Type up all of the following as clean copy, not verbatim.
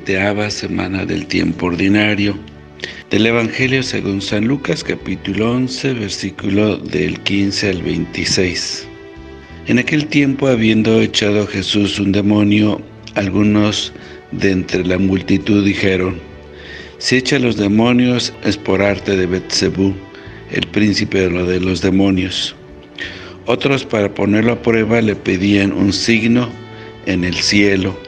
7ª semana del tiempo ordinario del Evangelio según San Lucas, capítulo 11, versículo del 15 al 26. En aquel tiempo, habiendo echado Jesús un demonio, algunos de entre la multitud dijeron: si echa los demonios es por arte de Beelzebú, el príncipe de los demonios. Otros, para ponerlo a prueba, le pedían un signo en el cielo.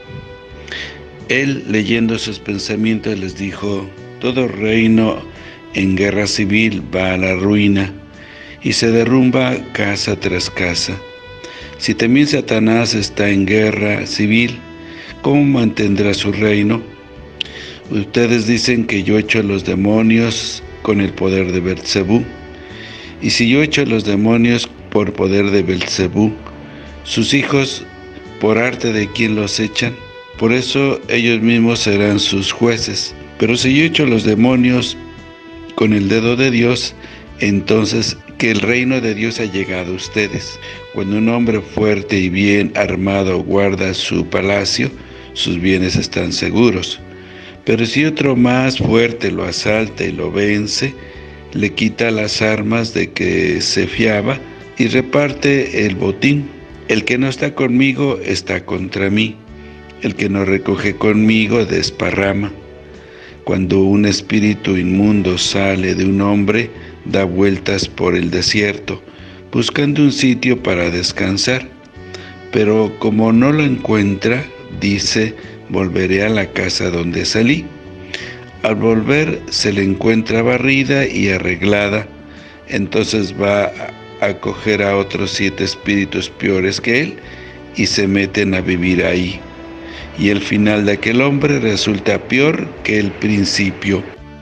Él, leyendo sus pensamientos, les dijo: todo reino en guerra civil va a la ruina, y se derrumba casa tras casa. Si también Satanás está en guerra civil, ¿cómo mantendrá su reino? Ustedes dicen que yo echo a los demonios con el poder de Beelzebú. Y si yo echo a los demonios por poder de Beelzebú, sus hijos, ¿por arte de quién los echan? Por eso ellos mismos serán sus jueces. Pero si yo echo a los demonios con el dedo de Dios, entonces que el reino de Dios ha llegado a ustedes. Cuando un hombre fuerte y bien armado guarda su palacio, sus bienes están seguros. Pero si otro más fuerte lo asalta y lo vence, le quita las armas de que se fiaba y reparte el botín. El que no está conmigo está contra mí. El que no recoge conmigo desparrama. Cuando un espíritu inmundo sale de un hombre, da vueltas por el desierto, buscando un sitio para descansar. Pero como no lo encuentra, dice: volveré a la casa donde salí. Al volver se le encuentra barrida y arreglada. Entonces va a acoger a otros 7 espíritus peores que él y se meten a vivir ahí. Y el final de aquel hombre resulta peor que el principio.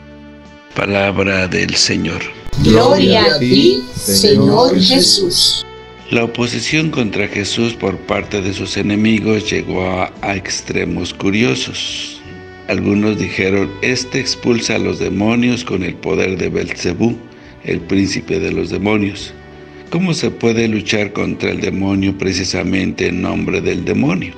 Palabra del Señor. Gloria a ti, Señor Jesús. La oposición contra Jesús por parte de sus enemigos llegó a extremos curiosos. Algunos dijeron: este expulsa a los demonios con el poder de Beelzebú, el príncipe de los demonios. ¿Cómo se puede luchar contra el demonio precisamente en nombre del demonio?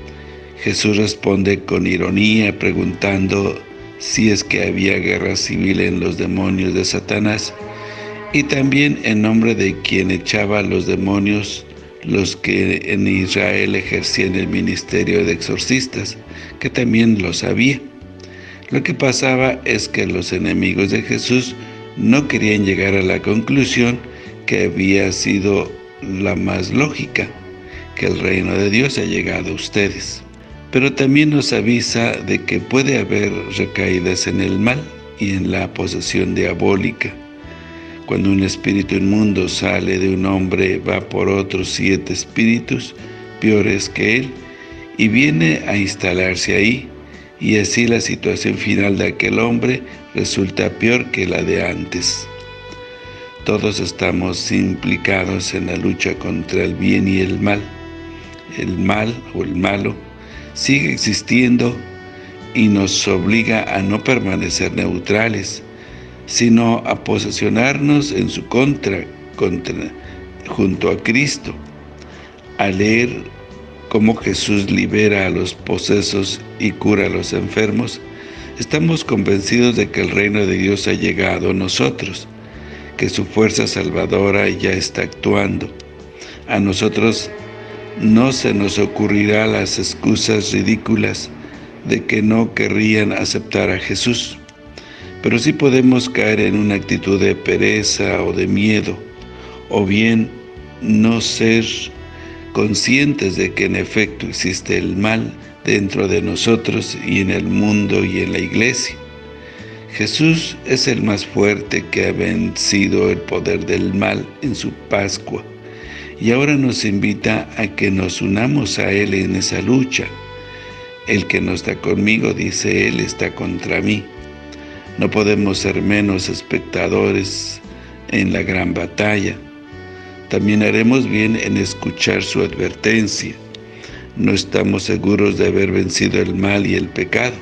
Jesús responde con ironía, preguntando si es que había guerra civil en los demonios de Satanás, y también en nombre de quien echaba a los demonios, los que en Israel ejercían el ministerio de exorcistas, que también lo sabía. Lo que pasaba es que los enemigos de Jesús no querían llegar a la conclusión que había sido la más lógica, que el reino de Dios ha llegado a ustedes. Pero también nos avisa de que puede haber recaídas en el mal y en la posesión diabólica. Cuando un espíritu inmundo sale de un hombre, va por otros 7 espíritus peores que él y viene a instalarse ahí, y así la situación final de aquel hombre resulta peor que la de antes. Todos estamos implicados en la lucha contra el bien y el mal. El mal o el malo sigue existiendo y nos obliga a no permanecer neutrales, sino a posicionarnos en su contra junto a Cristo. Al leer cómo Jesús libera a los posesos y cura a los enfermos, estamos convencidos de que el reino de Dios ha llegado a nosotros, que su fuerza salvadora ya está actuando. A nosotros no se nos ocurrirá las excusas ridículas de que no querrían aceptar a Jesús, pero sí podemos caer en una actitud de pereza o de miedo, o bien no ser conscientes de que en efecto existe el mal dentro de nosotros y en el mundo y en la iglesia. Jesús es el más fuerte que ha vencido el poder del mal en su Pascua, y ahora nos invita a que nos unamos a Él en esa lucha. El que no está conmigo, dice Él, está contra mí. No podemos ser menos espectadores en la gran batalla. También haremos bien en escuchar su advertencia. No estamos seguros de haber vencido el mal y el pecado.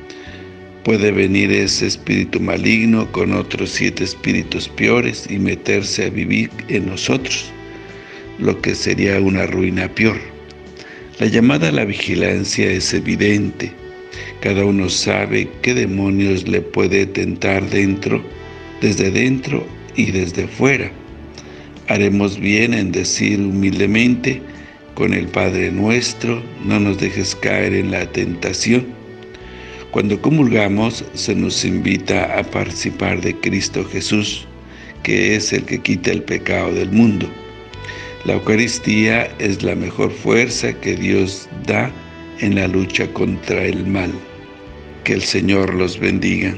Puede venir ese espíritu maligno con otros 7 espíritus peores y meterse a vivir en nosotros, lo que sería una ruina peor. La llamada a la vigilancia es evidente. Cada uno sabe qué demonios le puede tentar desde dentro y desde fuera. Haremos bien en decir humildemente con el Padre nuestro: no nos dejes caer en la tentación. Cuando comulgamos, se nos invita a participar de Cristo Jesús, que es el que quita el pecado del mundo. La Eucaristía es la mejor fuerza que Dios da en la lucha contra el mal. Que el Señor los bendiga.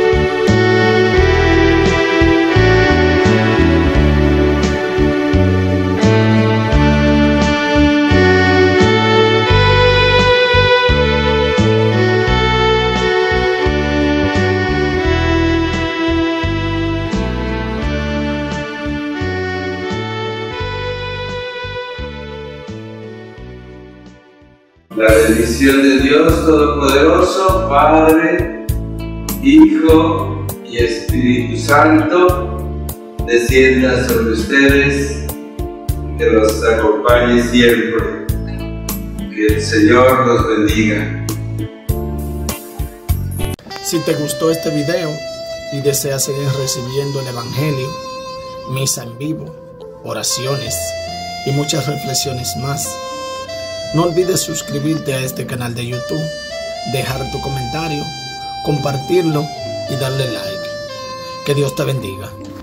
La bendición de Dios Todopoderoso, Padre, Hijo y Espíritu Santo, descienda sobre ustedes, que los acompañe siempre. Que el Señor los bendiga. Si te gustó este video y deseas seguir recibiendo el Evangelio, misa en vivo, oraciones y muchas reflexiones más, no olvides suscribirte a este canal de YouTube, dejar tu comentario, compartirlo y darle like. Que Dios te bendiga.